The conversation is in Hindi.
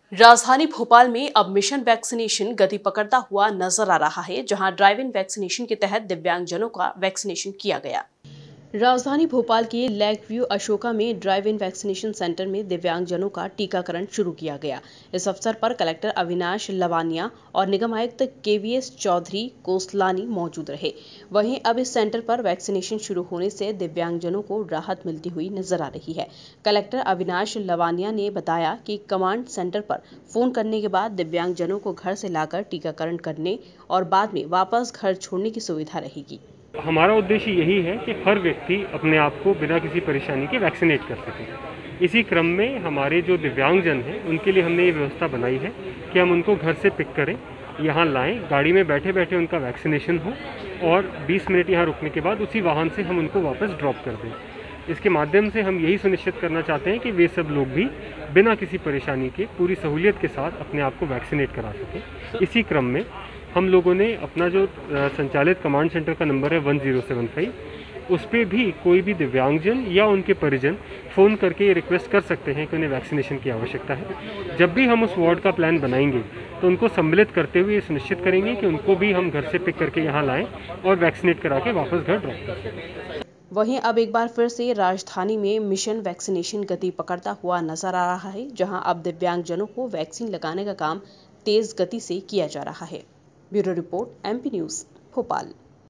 राजधानी भोपाल में अब मिशन वैक्सीनेशन गति पकड़ता हुआ नजर आ रहा है, जहां ड्राइव इन वैक्सीनेशन के तहत दिव्यांगजनों का वैक्सीनेशन किया गया। राजधानी भोपाल के लेक व्यू अशोका में ड्राइव इन वैक्सीनेशन सेंटर में दिव्यांगजनों का टीकाकरण शुरू किया गया। इस अवसर पर कलेक्टर अविनाश लवानिया और निगम आयुक्त केवीएस चौधरी कोसलानी मौजूद रहे। वहीं अब इस सेंटर पर वैक्सीनेशन शुरू होने से दिव्यांगजनों को राहत मिलती हुई नजर आ रही है। कलेक्टर अविनाश लवानिया ने बताया कि कमांड सेंटर पर फोन करने के बाद दिव्यांगजनों को घर से लाकर टीकाकरण करने और बाद में वापस घर छोड़ने की सुविधा रहेगी। हमारा उद्देश्य यही है कि हर व्यक्ति अपने आप को बिना किसी परेशानी के वैक्सीनेट कर सके। इसी क्रम में हमारे जो दिव्यांगजन हैं उनके लिए हमने ये व्यवस्था बनाई है कि हम उनको घर से पिक करें, यहाँ लाएं, गाड़ी में बैठे बैठे उनका वैक्सीनेशन हो और 20 मिनट यहाँ रुकने के बाद उसी वाहन से हम उनको वापस ड्रॉप कर दें। इसके माध्यम से हम यही सुनिश्चित करना चाहते हैं कि वे सब लोग भी बिना किसी परेशानी के पूरी सहूलियत के साथ अपने आप को वैक्सीनेट करा सकें। इसी क्रम में हम लोगों ने अपना जो संचालित कमांड सेंटर का नंबर है 1075, उस पर भी कोई भी दिव्यांगजन या उनके परिजन फ़ोन करके ये रिक्वेस्ट कर सकते हैं कि उन्हें वैक्सीनेशन की आवश्यकता है। जब भी हम उस वार्ड का प्लान बनाएंगे तो उनको सम्मिलित करते हुए ये सुनिश्चित करेंगे कि उनको भी हम घर से पिक करके यहाँ लाएं और वैक्सीनेट करा के वापस घर ड्रॉप कर सकें। वहीं अब एक बार फिर से राजधानी में मिशन वैक्सीनेशन गति पकड़ता हुआ नजर आ रहा है, जहां अब दिव्यांगजनों को वैक्सीन लगाने का काम तेज गति से किया जा रहा है। Bureau report, MP news, Bhopal.